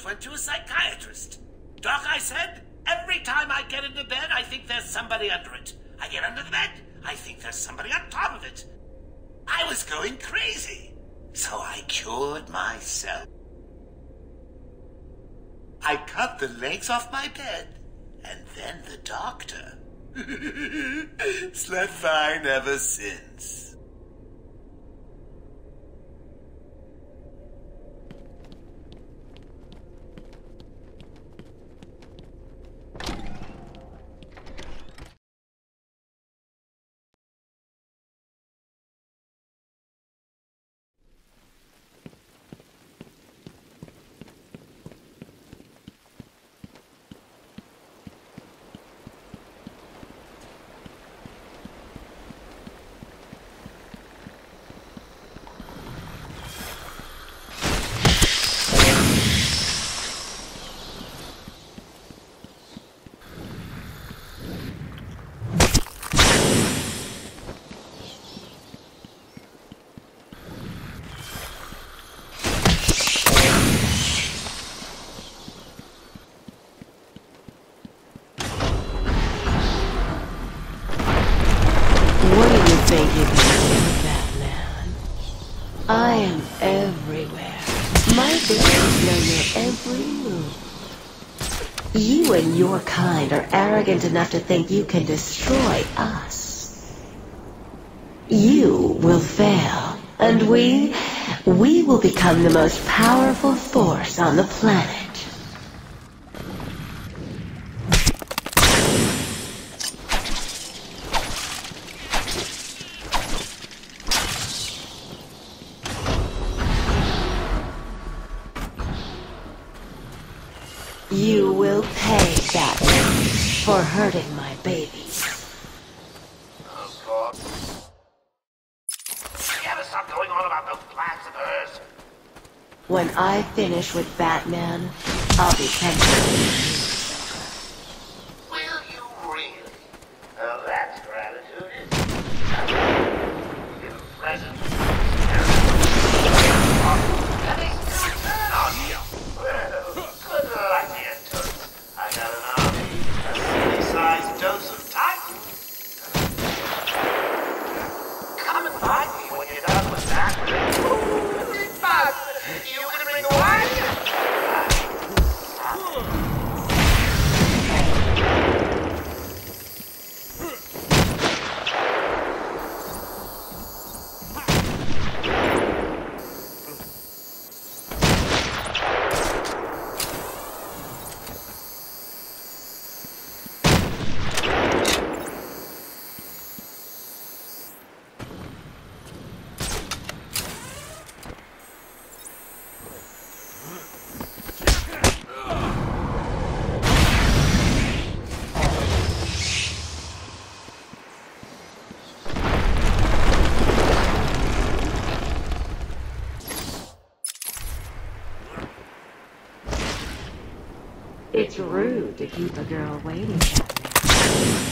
went to a psychiatrist. Doc, I said, every time I get into bed, I think there's somebody under it. I get under the bed, I think there's somebody on top of it. I was going crazy, so I cured myself. I cut the legs off my bed, and then the doctor. Slept fine ever since. I am everywhere. My victims know your every move. You and your kind are arrogant enough to think you can destroy us. You will fail, and we will become the most powerful force on the planet. You will pay, Batman, for hurting my babies. Oh, God. You gotta stop going on about those plans of hers. When I finish with Batman, I'll be tempted. Will you really? Oh, that's gratitude, isn't it? Give a present. And they still turn on you. Well, good luck, dear Toots. I got an army, a city-sized dose of Titan. Come and find me when you're done with that. Ooh, big bug. You gonna bring a wine? It's rude to keep a girl waiting.